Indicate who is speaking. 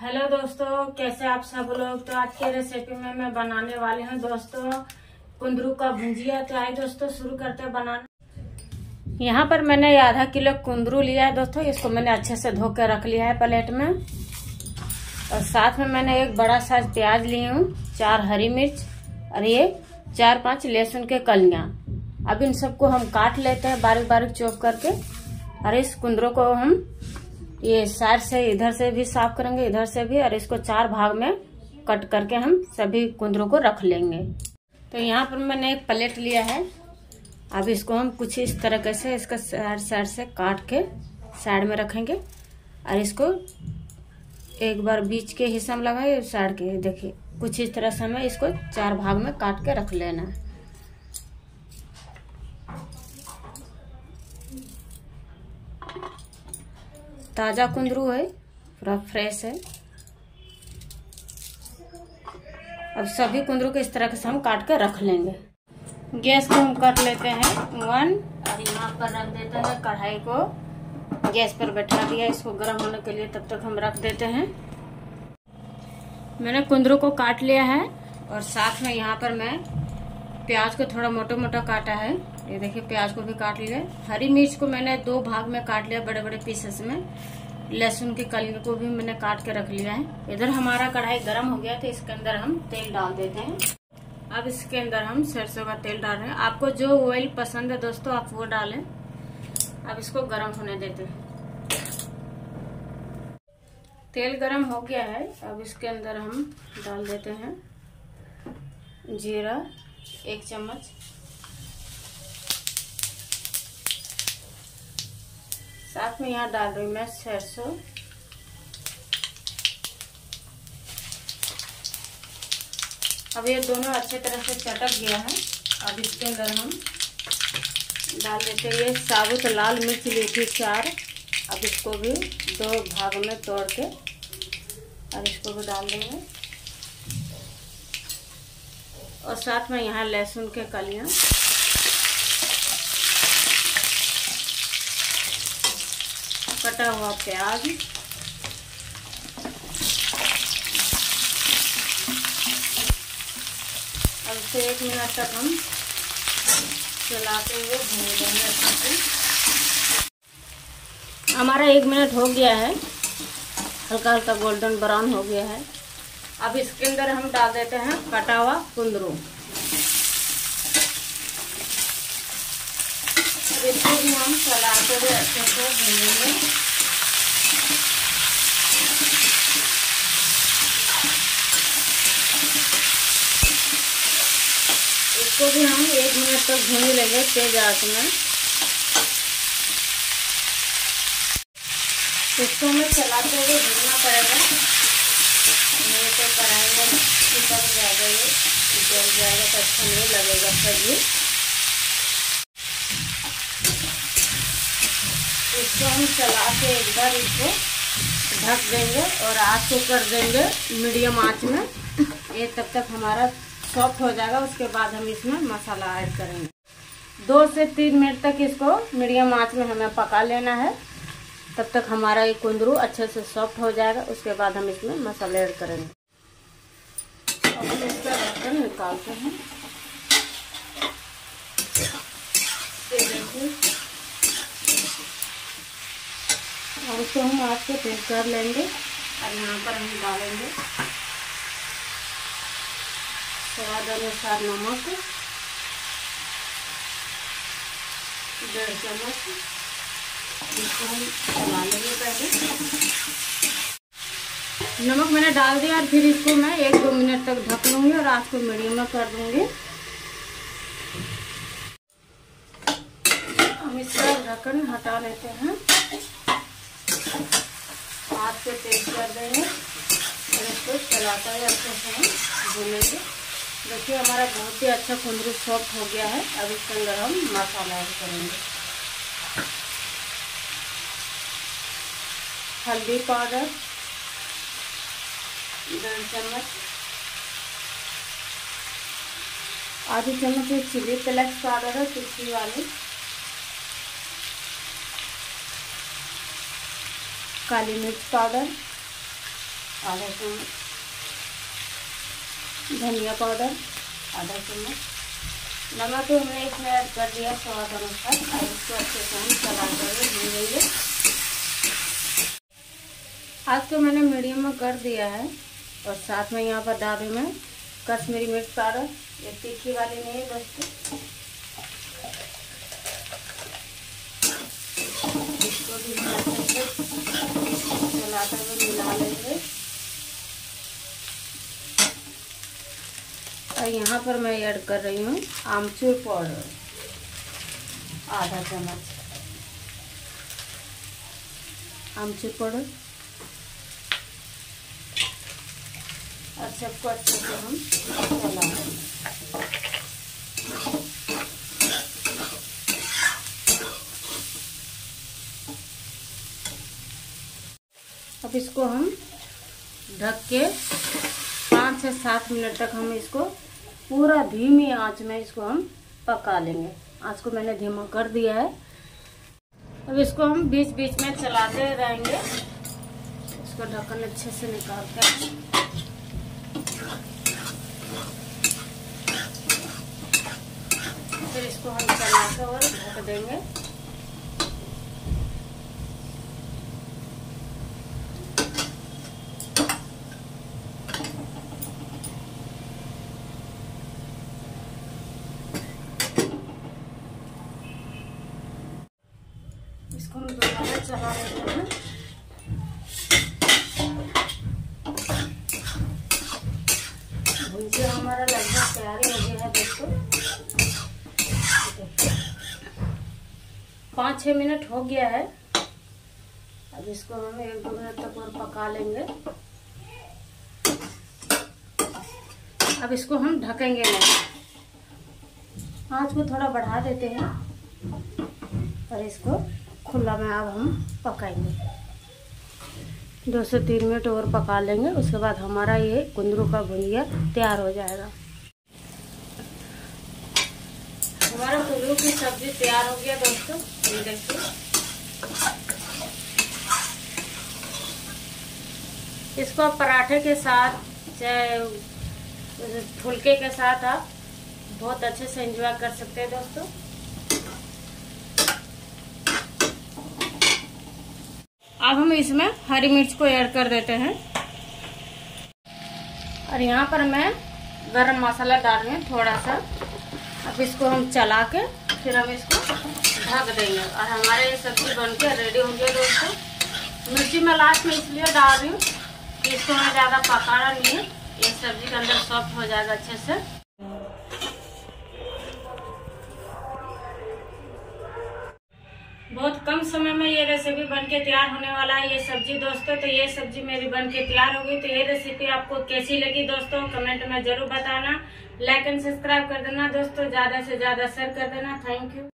Speaker 1: Hello दोस्तों, कैसे आप सब लोग। तो आज के रेसिपी में मैं बनाने वाली हूँ दोस्तों कुंदरू का भुंजिया। तो आइए दोस्तों शुरू करते हैं बनाना। यहाँ पर मैंने आधा किलो कुंदरू लिया है दोस्तों। इसको मैंने अच्छे से धो कर रख लिया है प्लेट में। और साथ में मैंने एक बड़ा साइज प्याज ली हूँ, 4 हरी मिर्च और ये 4-5 लहसुन के कलियां। अब इन सबको हम काट लेते हैं बारीक बारीक चॉप करके। और इस कुंदरू को हम ये साइड से इधर से भी साफ करेंगे, इधर से भी, और इसको 4 भाग में कट करके हम सभी कुंदरू को रख लेंगे। तो यहाँ पर मैंने एक प्लेट लिया है। अब इसको हम कुछ इस तरीके से इसका साइड से काट के साइड में रखेंगे। और इसको एक बार बीच के हिस्सा में लगाए, साइड के देखिए कुछ इस तरह से हमें इसको 4 भाग में काट के रख लेना है। ताजा कुंदरू है, पूरा फ्रेश है। अब सभी कुंदरू को इस तरह से हम काट कर रख लेंगे। गैस को हम कर लेते हैं 1 और यहाँ पर रख देते हैं कढ़ाई को। गैस पर बैठा दिया इसको गर्म होने के लिए, तब तक हम रख देते हैं। मैंने कुंदरू को काट लिया है और साथ में यहाँ पर मैं प्याज को थोड़ा मोटा मोटा काटा है। ये देखिए प्याज को भी काट लिया। हरी मिर्च को मैंने 2 भाग में काट लिया बड़े बड़े पीसेस में। लहसुन की कलियों को भी मैंने काट के रख लिया है। इधर हमारा कढ़ाई गर्म हो गया तो इसके अंदर हम तेल डाल देते हैं। अब इसके अंदर हम सरसों का तेल डाल रहे हैं। आपको जो ऑयल पसंद है दोस्तों आप वो डालें। अब इसको गर्म होने देते हैं। तेल गर्म हो गया है। अब इसके अंदर हम डाल देते हैं जीरा 1 चम्मच, साथ में यहाँ डाल रही हूँ मैं सरसों। अब ये दोनों अच्छे तरह से चटक गया है। अब इसके अंदर हम डाल देते हैं ये साबुत लाल मिर्च ली थी 4। अब इसको भी 2 भाग में तोड़ के और इसको भी डाल देंगे। और साथ में यहाँ लहसुन के कलियां, कटा हुआ प्याज, अब इसे 1 मिनट तक हम चलाते हुए भून देंगे अच्छे से। हमारा 1 मिनट हो गया है, हल्का हल्का गोल्डन ब्राउन हो गया है। अब इसके अंदर हम डाल देते हैं कटा हुआ कुंदरू। इसको भी हम चलाते हुए अच्छे से भूनेंगे। इसको भी हम 1 मिनट तक भून लेंगे तेज आंच में। इसको हमें चलाते हुए भूनना पड़ेगा, नहीं तो कढ़ाई में चिपक जाएगा, ये जल जाएगा तो अच्छा नहीं लगेगा सब्जी। इसको हम चला के एक बार इसको ढक देंगे और आँच को कर देंगे मीडियम आंच में। ये तब तक हमारा सॉफ्ट हो जाएगा। उसके बाद हम इसमें मसाला ऐड करेंगे। 2 से 3 मिनट तक इसको मीडियम आंच में हमें पका लेना है। तब तक हमारा ये कुंदरू अच्छे से सॉफ्ट हो जाएगा। उसके बाद हम इसमें मसाले ऐड करेंगे। अब हम इसका ढक्कन निकालते हैं। और उसको हम आँच को तेज कर लेंगे। और यहाँ पर हम डालेंगे स्वाद अनुसार नमक 1.5 चम्मच। इसको हम चला लेंगे पहले। नमक मैंने डाल दिया और फिर इसको मैं 1-2 मिनट तक ढक लूंगी और आँच को मीडियम में कर दूंगी। हम इसका ढक्कन हटा लेते हैं, हाथ से तेज कर देंगे और इसको चलाते हुए अच्छे से हम भूनेंगे। देखिए हमारा बहुत ही अच्छा कुंदरू सॉफ्ट हो गया है। अब इसके अंदर हम मसाला ऐड करेंगे। हल्दी पाउडर 1.5 चम्मच, आधी चम्मच चिली फ्लेक्स पाउडर है तीखी वाली, काली मिर्च पाउडर, आधा चम्मच धनिया पाउडर, आधा चम्मच नमक भी हमने इसमें ऐड कर दिया स्वाद अनुसार। और इसको अच्छे से हम चला कर भूनेंगे। आग को मैंने मीडियम में कर दिया है और साथ में यहाँ पर डाल रही मैं कश्मीरी मिर्च पाउडर। ये तीखी वाली नहीं है दोस्तों। इसको भी चलाते हुए मिला लेंगे। और यहाँ पर मैं ऐड कर रही हूँ आमचूर पाउडर, आधा चम्मच आमचूर पाउडर। और सबको अच्छे से हम चलाएंगे। अब इसको हम ढक के 5 से 7 मिनट तक हम इसको पूरा धीमी आंच में इसको हम पका लेंगे। आंच को मैंने धीमा कर दिया है। अब इसको हम बीच बीच में चलाते रहेंगे। इसको ढक्कन अच्छे से निकालते हैं। फिर इसको हम चलाकर और ढक देंगे। इसको हम दोबारा चला लेते हैं। भुजिया हमारा लगभग तैयारी हो गया है दोस्तों। 5-6 मिनट हो गया है। अब इसको हम 1-2 मिनट तक और पका लेंगे। अब इसको हम ढकेंगे नहीं, आंच को थोड़ा बढ़ा देते हैं और इसको खुला में अब हम पकाएंगे। 2 से 3 मिनट और पका लेंगे। उसके बाद हमारा ये कुंदरू का भुजिया तैयार हो जाएगा। हमारा कुंदरू की सब्जी तैयार हो गया दोस्तों। ये देखिए, इसको आप पराठे के साथ चाहे फुलके के साथ आप बहुत अच्छे से एंजॉय कर सकते हैं दोस्तों। अब हम इसमें हरी मिर्च को ऐड कर देते हैं। और यहाँ पर मैं गरम मसाला डाल रही हूँ थोड़ा सा। अब इसको हम चला के फिर हम इसको ढक देंगे और हमारे ये सब्जी बनके रेडी हो गया दोस्तों। मिर्ची मैं लास्ट में इसलिए डाल रही हूँ कि इसको हमें ज़्यादा पकाना नहीं है। ये सब्जी के अंदर सॉफ्ट हो जाएगा अच्छे से। बहुत कम समय में ये रेसिपी बनके तैयार होने वाला है ये सब्जी दोस्तों। तो ये सब्जी मेरी बनके तैयार हो गई। तो ये रेसिपी आपको कैसी लगी दोस्तों कमेंट में जरूर बताना। लाइक एंड सब्सक्राइब कर देना दोस्तों। ज्यादा से ज्यादा शेयर कर देना। Thank you.